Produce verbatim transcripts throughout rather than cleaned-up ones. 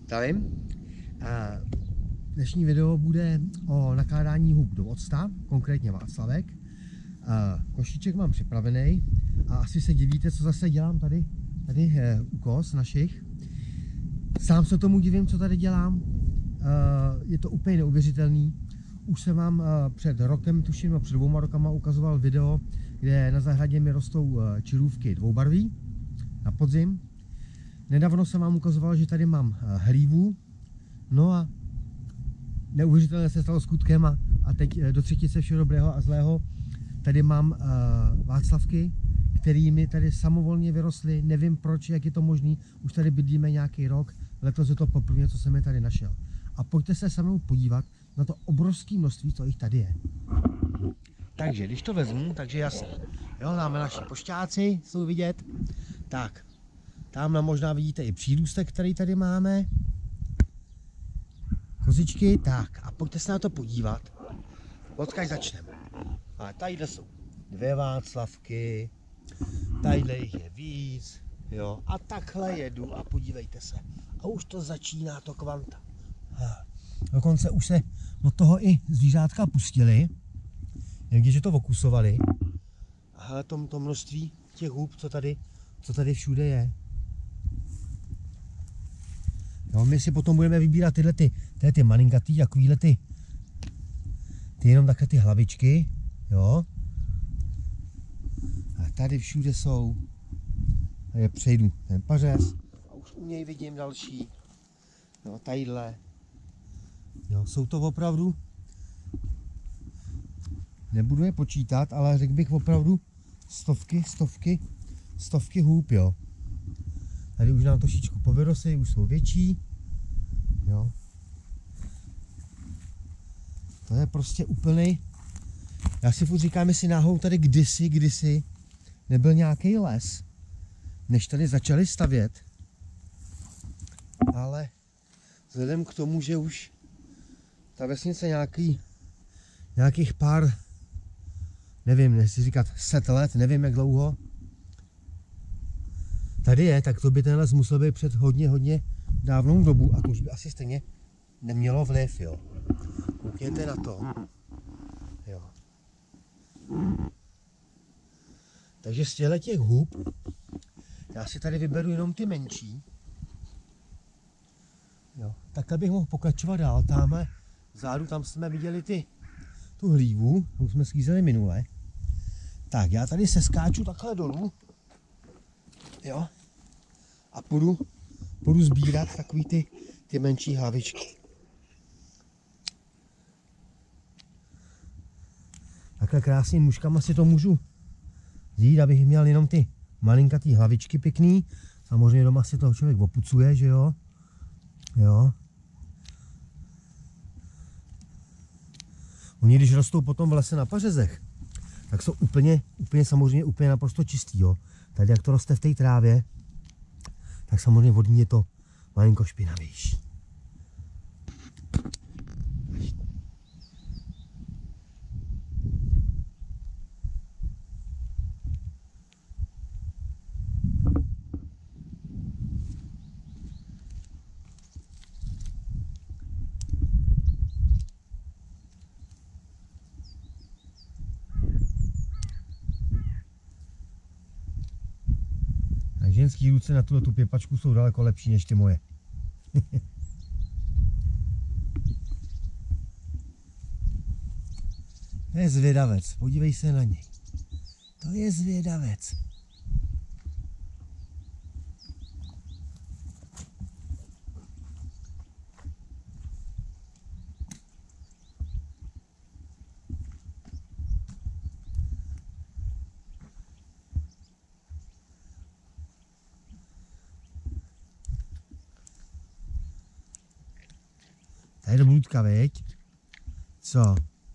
Zdravím. Dnešní video bude o nakládání hub do octa, konkrétně Václavek. Košíček mám připravený a asi se divíte, co zase dělám tady, tady u kos našich. Sám se tomu divím, co tady dělám. Je to úplně neuvěřitelný. Už jsem vám před rokem, tuším, no před dvouma rokama ukazoval video, kde na zahradě mi rostou čirůvky dvoubarví na podzim. Nedávno jsem vám ukazoval, že tady mám hlívu. No a neuvěřitelně se stalo skutkem a, a teď do třetice všeho dobrého a zlého. Tady mám uh, Václavky, které mi tady samovolně vyrostly. Nevím proč, jak je to možné. Už tady bydlíme nějaký rok. Letos je to poprvé, co jsem je tady našel. A pojďte se se mnou podívat na to obrovské množství, co jich tady je. Takže, když to vezmu, takže jasně. Jo, máme naši pošťáci, jsou vidět. Tak, tamhle možná vidíte i přírůstek, který tady máme. Kozičky, tak a pojďte se na to podívat. Odkud začneme. A tadyhle jsou dvě Václavky, tadyhle jich je víc, jo. A takhle jedu a podívejte se. A už to začíná to kvanta. Dokonce už se do toho i zvířátka pustili. Někdy, že to okusovali. A hele, to, to množství těch hub, co tady, co tady všude je. Jo, my si potom budeme vybírat tyhle ty, tyhle ty malinkatý, takovýhle ty, ty jenom takhle ty hlavičky, jo. A tady všude jsou, tady přejdu ten pařez a už u něj vidím další, jo, tadyhle. Jo, jsou to opravdu, nebudu je počítat, ale řekl bych opravdu stovky, stovky, stovky hůb, jo. Tady už nám trošičku povyrosly, už jsou větší. Jo. To je prostě úplný. Já si furt říkám, jestli náhodou tady kdysi, kdysi nebyl nějaký les, než tady začali stavět. Ale vzhledem k tomu, že už ta vesnice nějaký, nějakých pár, nevím, nechci říkat set let, nevím jak dlouho, tady je, tak to by ten les musel být před hodně, hodně dávnou dobu a to už by asi stejně nemělo vliv, jo. Koukněte na to. Jo. Takže z těchto těch hub já si tady vyberu jenom ty menší. Jo. Takhle bych mohl pokračovat dál. Tamhle vzadu, tam jsme viděli ty, tu hlívu, tu jsme sklízeli minule. Tak, já tady se skáču takhle dolů. Jo. A půjdu, půjdu sbírat takový ty, ty menší hlavičky. Takhle krásným mužkama si to můžu vzít, abych měl jenom ty malinkatý hlavičky pěkný. Samozřejmě doma si toho člověk opucuje, že jo. Jo. Oni když rostou potom v lese na pařezech, tak jsou úplně, úplně samozřejmě úplně naprosto čistý, jo. Tady jak to roste v té trávě, tak samozřejmě vodní je to malinko špinavější. Ženský ruce na tuto tu pěpačku jsou daleko lepší než ty moje. To je zvědavec, podívej se na něj. To je zvědavec. Tady je do bludka, veď? Co?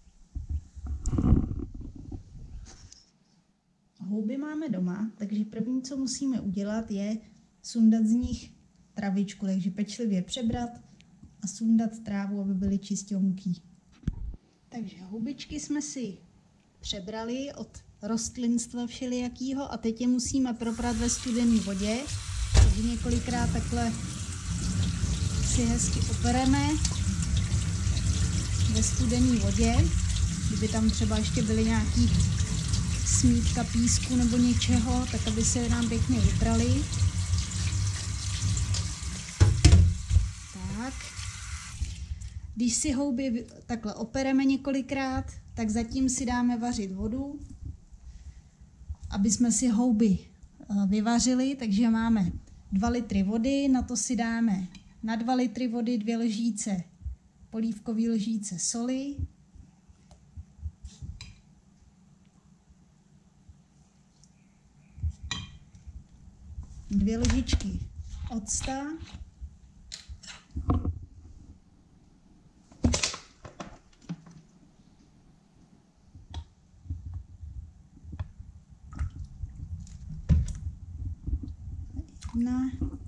Houby máme doma, takže první, co musíme udělat, je sundat z nich travičku, takže pečlivě přebrat a sundat trávu, aby byly čistěnký. Takže houbičky jsme si přebrali od rostlinstva všelijakýho a teď je musíme proprat ve studené vodě, takže několikrát takhle si hezky opereme ve studené vodě. Kdyby tam třeba ještě byly nějaký smíčka písku nebo něčeho, tak aby se nám pěkně vyprali. Tak. Když si houby takhle opereme několikrát, tak zatím si dáme vařit vodu, aby jsme si houby vyvařili, takže máme dva litry vody, na to si dáme na dva litry vody dvě lžíce, polívkový lžíce soli, dvě lžičky octa, jedna,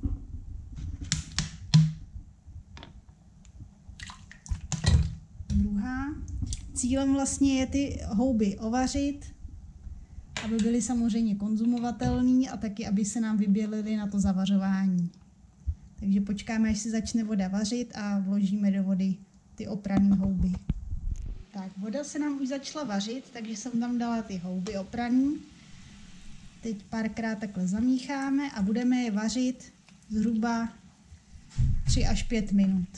druhá. Cílem vlastně je ty houby ovařit, aby byly samozřejmě konzumovatelné a taky, aby se nám vybělily na to zavařování. Takže počkáme, až se začne voda vařit a vložíme do vody ty oprané houby. Tak, voda se nám už začala vařit, takže jsem tam dala ty houby oprané. Teď párkrát takhle zamícháme a budeme je vařit zhruba tři až pět minut.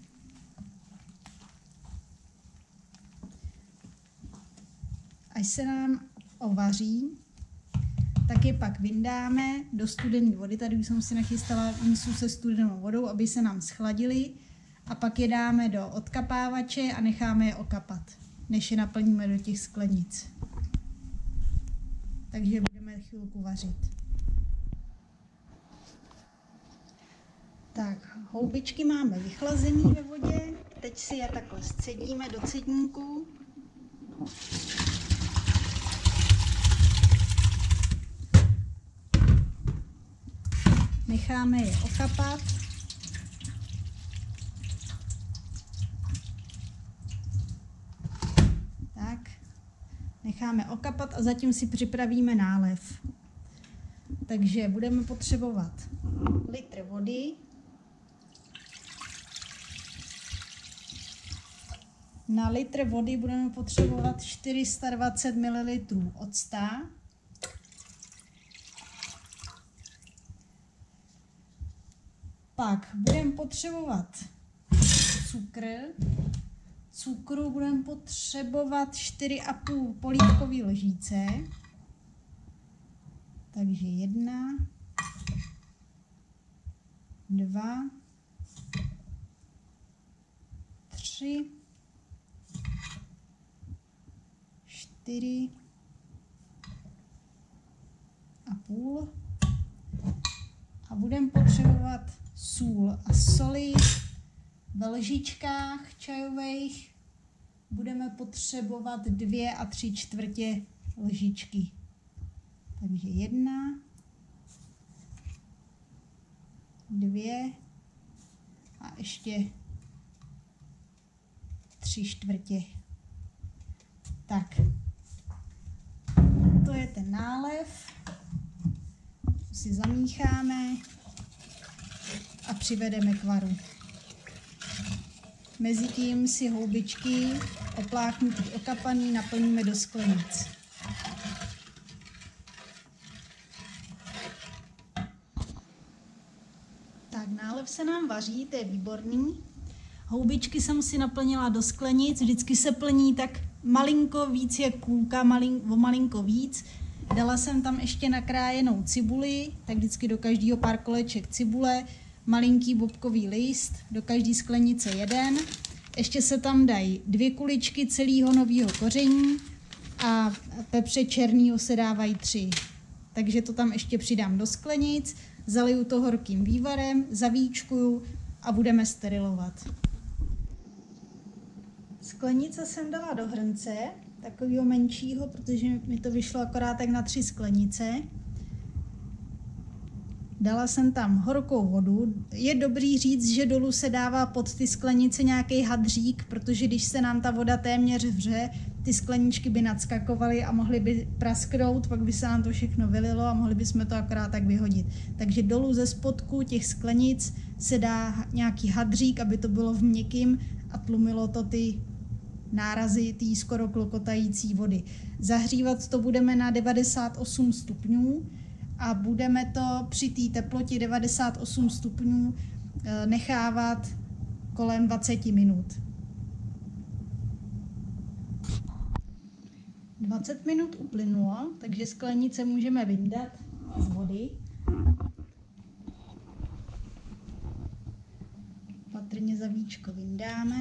Až se nám ovaří, tak je pak vyndáme do studené vody. Tady už jsem si nachystala mísu se studenou vodou, aby se nám schladily. A pak je dáme do odkapávače a necháme je okapat, než je naplníme do těch sklenic. Takže budeme chvilku vařit. Tak, houbičky máme vychlazený ve vodě. Teď si je takhle scedíme do cedníku. Necháme je okapat. Tak, necháme okapat a zatím si připravíme nálev. Takže budeme potřebovat litr vody, na litr vody budeme potřebovat čtyři sta dvacet mililitrů octa, pak budeme potřebovat cukr, cukru budeme potřebovat čtyři a půl polívkové lžíce, takže jedna, dva, tři, čtyři a půl a budeme potřebovat sůl a soli. Ve lžičkách čajových budeme potřebovat dvě a tři čtvrtě lžičky. Takže jedna, dvě a ještě tři čtvrtě. Tak, to je ten nálev. Si zamícháme a přivedeme k varu. Mezitím si houbičky opláchnutý, okapaný naplníme do sklenic. Tak, nálev se nám vaří, to je výborný. Houbičky jsem si naplnila do sklenic, vždycky se plní tak malinko víc jak půlka, malin, o malinko víc. Dala jsem tam ještě nakrájenou cibuli, tak vždycky do každého pár koleček cibule, malinký bobkový list, do každé sklenice jeden. Ještě se tam dají dvě kuličky celého nového koření a pepře černýho se dávají tři. Takže to tam ještě přidám do sklenic, zaliju to horkým vývarem, zavíčkuju a budeme sterilovat. Sklenice jsem dala do hrnce, takového menšího, protože mi to vyšlo akorát tak na tři sklenice. Dala jsem tam horkou vodu. Je dobrý říct, že dolů se dává pod ty sklenice nějaký hadřík, protože když se nám ta voda téměř vře, ty skleničky by nadskakovaly a mohly by prasknout, pak by se nám to všechno vylilo a mohli bychom to akorát tak vyhodit. Takže dolů ze spodku těch sklenic se dá nějaký hadřík, aby to bylo v měkkým a tlumilo to ty nárazy té skoro klokotající vody. Zahřívat to budeme na devadesát osm stupňů a budeme to při té teplotě devadesát osm stupňů nechávat kolem dvacet minut. dvacet minut uplynulo, takže sklenice můžeme vyndat z vody. Patrně za víčko vyndáme.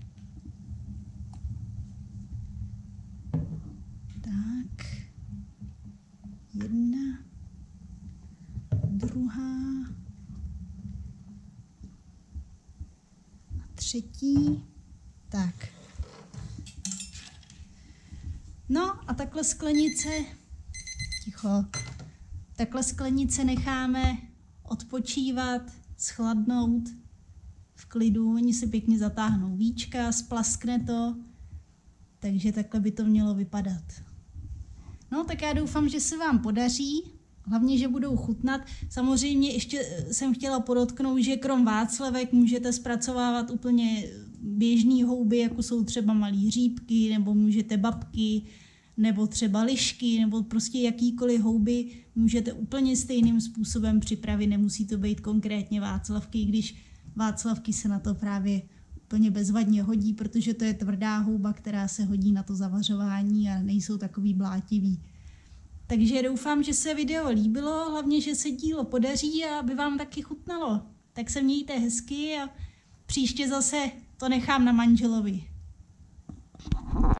Tak. Jedna. Druhá. A třetí. Tak. No a takhle sklenice, ticho, takhle sklenice necháme odpočívat, schladnout v klidu, oni si pěkně zatáhnou víčka, splaskne to, takže takhle by to mělo vypadat. No tak já doufám, že se vám podaří, hlavně, že budou chutnat. Samozřejmě ještě jsem chtěla podotknout, že krom václavek můžete zpracovávat úplně běžný houby, jako jsou třeba malý hříbky, nebo můžete babky, nebo třeba lišky, nebo prostě jakýkoliv houby můžete úplně stejným způsobem připravit. Nemusí to být konkrétně václavky, když václavky se na to právě úplně bezvadně hodí, protože to je tvrdá houba, která se hodí na to zavařování a nejsou takový blátivý. Takže doufám, že se video líbilo, hlavně, že se dílo podaří a aby vám taky chutnalo. Tak se mějte hezky a příště zase to nechám na manželovi.